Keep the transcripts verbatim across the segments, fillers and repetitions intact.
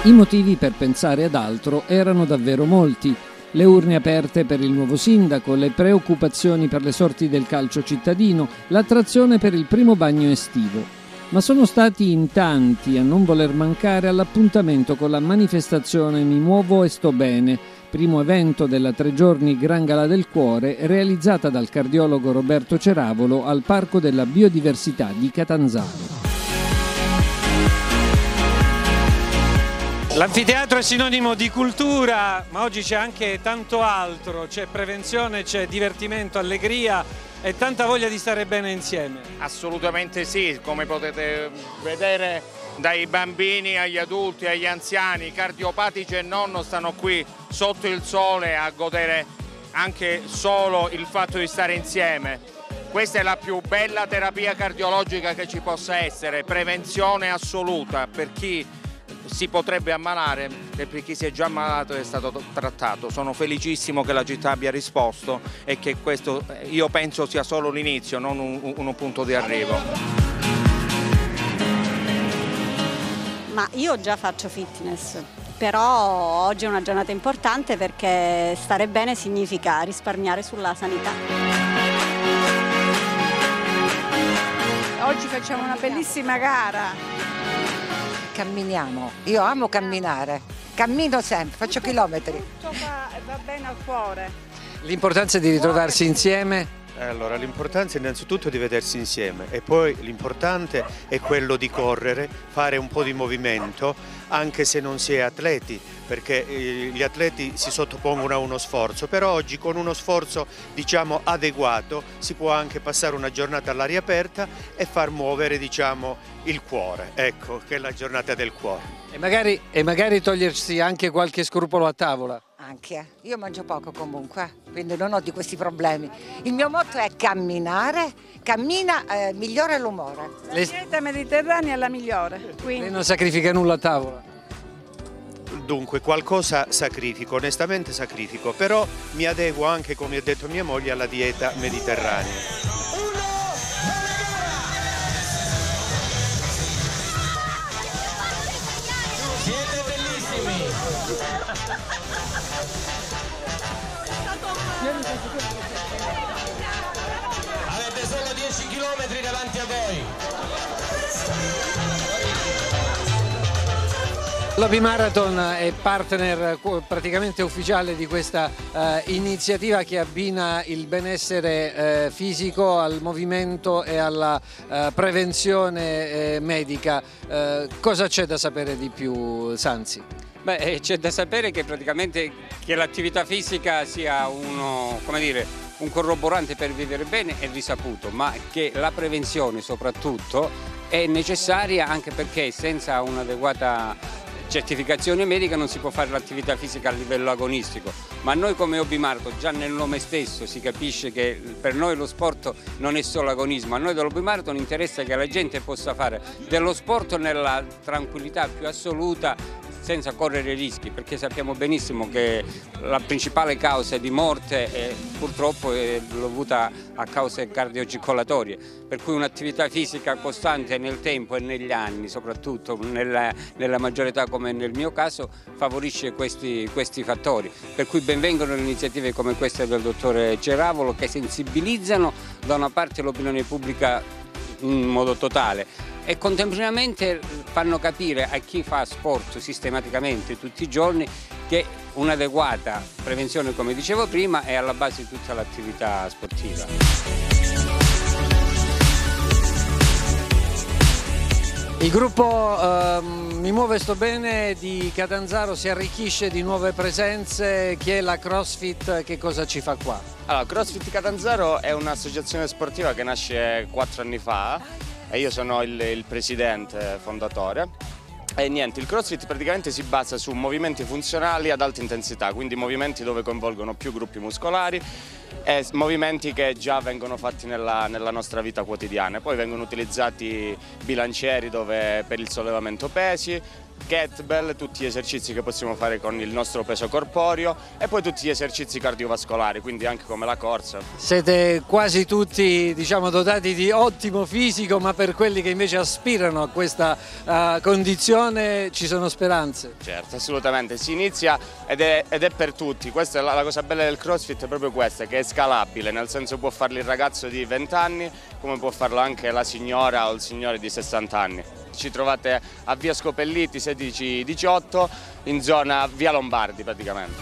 I motivi per pensare ad altro erano davvero molti. Le urne aperte per il nuovo sindaco, le preoccupazioni per le sorti del calcio cittadino, l'attrazione per il primo bagno estivo. Ma sono stati in tanti a non voler mancare all'appuntamento con la manifestazione Mi muovo e sto bene, primo evento della tre giorni Gran Gala del Cuore, realizzata dal cardiologo Roberto Ceravolo al Parco della Biodiversità di Catanzaro. L'anfiteatro è sinonimo di cultura, ma oggi c'è anche tanto altro, c'è prevenzione, c'è divertimento, allegria e tanta voglia di stare bene insieme. Assolutamente sì, come potete vedere dai bambini agli adulti, agli anziani, cardiopatici e non stanno qui sotto il sole a godere anche solo il fatto di stare insieme. Questa è la più bella terapia cardiologica che ci possa essere, prevenzione assoluta per chi si potrebbe ammalare e per chi si è già ammalato è stato trattato. Sono felicissimo che la città abbia risposto e che questo io penso sia solo l'inizio, non un, un punto di arrivo. Ma io già faccio fitness, però oggi è una giornata importante perché stare bene significa risparmiare sulla sanità. Oggi facciamo una bellissima gara. Camminiamo, io amo camminare, cammino sempre, faccio chilometri. Tutto va, va bene al cuore. L'importanza di ritrovarsi insieme? Allora, l'importanza innanzitutto di vedersi insieme e poi l'importante è quello di correre, fare un po' di movimento, anche se non si è atleti, perché gli atleti si sottopongono a uno sforzo, però oggi con uno sforzo diciamo adeguato si può anche passare una giornata all'aria aperta e far muovere diciamo il cuore, ecco che è la giornata del cuore. E magari, e magari togliersi anche qualche scrupolo a tavola. Anche, io mangio poco comunque, quindi non ho di questi problemi. Il mio motto è camminare, cammina, eh, migliora l'umore. La dieta mediterranea è la migliore. Quindi... Lei non sacrifica nulla a tavola? Dunque qualcosa sacrifico, onestamente sacrifico, però mi adeguo anche, come ha detto mia moglie, alla dieta mediterranea. Siete bellissimi! Avete solo dieci chilometri davanti a voi. L'Obi Marathon è partner praticamente ufficiale di questa eh, iniziativa che abbina il benessere eh, fisico al movimento e alla eh, prevenzione eh, medica. Eh, cosa c'è da sapere di più, Sanzi? Beh, c'è da sapere che praticamente che l'attività fisica sia uno, come dire, un corroborante per vivere bene è risaputo, ma che la prevenzione soprattutto è necessaria anche perché senza un'adeguata certificazione medica non si può fare l'attività fisica a livello agonistico, ma noi come Obi Marathon già nel nome stesso si capisce che per noi lo sport non è solo agonismo, a noi dell'Obi Marathon interessa che la gente possa fare dello sport nella tranquillità più assoluta senza correre rischi, perché sappiamo benissimo che la principale causa di morte è, purtroppo è dovuta a cause cardiocircolatorie, per cui un'attività fisica costante nel tempo e negli anni, soprattutto nella, nella maggiore età come nel mio caso, favorisce questi, questi fattori, per cui benvengono le iniziative come queste del dottore Ceravolo che sensibilizzano da una parte l'opinione pubblica in modo totale e contemporaneamente fanno capire a chi fa sport sistematicamente tutti i giorni che un'adeguata prevenzione, come dicevo prima, è alla base di tutta l'attività sportiva. Il gruppo eh, Mi muovo e sto bene di Catanzaro si arricchisce di nuove presenze. Chi è la CrossFit? Che cosa ci fa qua? Allora, CrossFit Catanzaro è un'associazione sportiva che nasce quattro anni fa e io sono il, il presidente fondatore. E niente, il CrossFit praticamente si basa su movimenti funzionali ad alta intensità, quindi movimenti dove coinvolgono più gruppi muscolari e movimenti che già vengono fatti nella, nella nostra vita quotidiana. Poi vengono utilizzati bilancieri dove, per il sollevamento pesi, kettlebell, tutti gli esercizi che possiamo fare con il nostro peso corporeo e poi tutti gli esercizi cardiovascolari, quindi anche come la corsa. Siete quasi tutti, diciamo, dotati di ottimo fisico, ma per quelli che invece aspirano a questa uh, condizione ci sono speranze? Certo, assolutamente, si inizia ed è, ed è per tutti. Questa è la, la cosa bella del CrossFit, è proprio questa, che è scalabile, nel senso può farlo il ragazzo di venti anni come può farlo anche la signora o il signore di sessanta anni. Ci trovate a via Scopelliti sedici diciotto in zona via Lombardi praticamente.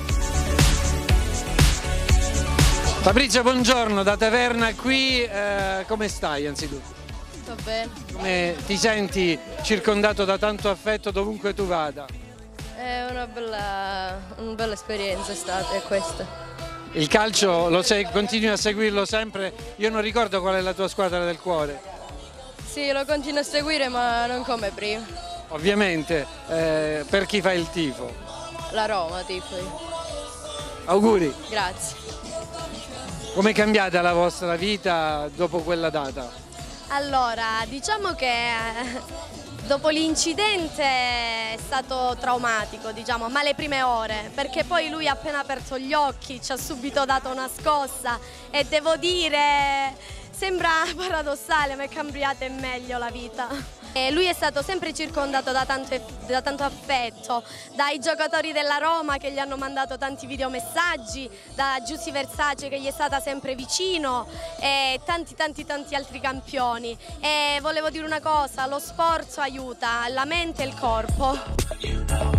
Fabrizio, buongiorno, da Taverna qui, eh, come stai anzitutto? Sto bene. Come ti senti circondato da tanto affetto dovunque tu vada? È una bella, una bella esperienza è stata, è questa. Il calcio lo sei, continui a seguirlo sempre? Io non ricordo qual è la tua squadra del cuore. Sì, lo continuo a seguire ma non come prima. Ovviamente, eh, per chi fa il tifo? La Roma, tifo. Auguri. Grazie. Com'è cambiata la vostra vita dopo quella data? Allora, diciamo che dopo l'incidente è stato traumatico, diciamo, ma le prime ore, perché poi lui ha appena aperto gli occhi, ci ha subito dato una scossa e devo dire... Sembra paradossale, ma è cambiata in meglio la vita. E lui è stato sempre circondato da tanto, da tanto affetto, dai giocatori della Roma che gli hanno mandato tanti videomessaggi, da Giussi Versace che gli è stata sempre vicino e tanti tanti tanti altri campioni. E volevo dire una cosa, lo sport aiuta la mente e il corpo.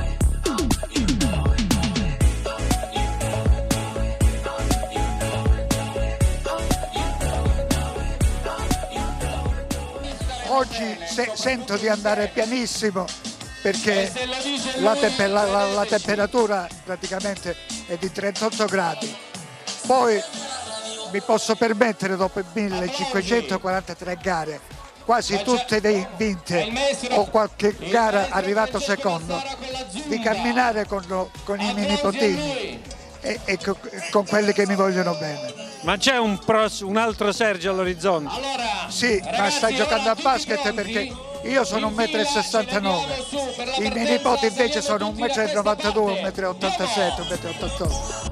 Oggi se, sento di andare pianissimo perché la, temper la, la, la temperatura praticamente è di trentotto gradi. Poi mi posso permettere, dopo millecinquecentoquarantatré gare, quasi tutte vinte o qualche gara arrivato secondo, di camminare con, con i miei nipotini e, e con, con quelli che mi vogliono bene. Ma c'è un, un altro Sergio all'orizzonte? Sì, ma sta giocando a basket perché io sono un metro e sessantanove, i miei nipoti invece sono un metro e novantadue, un metro e ottantasette, un metro e ottantotto.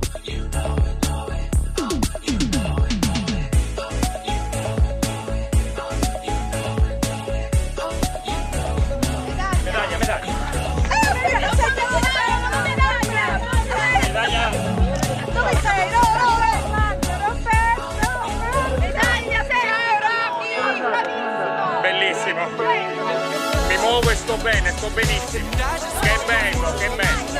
Dove sei? No, no, bellissimo, mi muovo e sto bene, sto benissimo, che bello, che bello.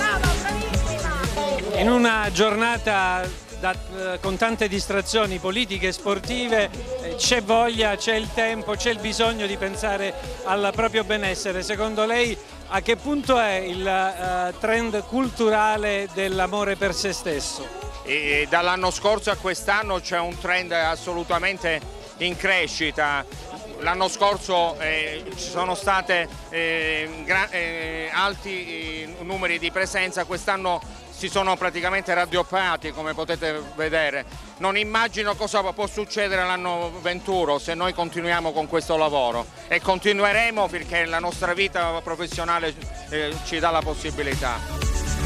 In una giornata da, con tante distrazioni politiche e sportive c'è voglia, c'è il tempo, c'è il bisogno di pensare al proprio benessere. Secondo lei a che punto è il uh, trend culturale dell'amore per se stesso? E dall'anno scorso a quest'anno c'è un trend assolutamente in crescita. L'anno scorso eh, ci sono state eh, eh, alti eh, numeri di presenza, quest'anno si sono praticamente raddoppiati, come potete vedere. Non immagino cosa può succedere l'anno venturo se noi continuiamo con questo lavoro, e continueremo perché la nostra vita professionale eh, ci dà la possibilità.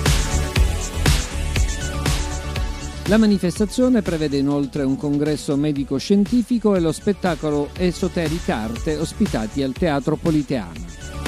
La manifestazione prevede inoltre un congresso medico-scientifico e lo spettacolo Esoteric Arte ospitati al Teatro Politeama.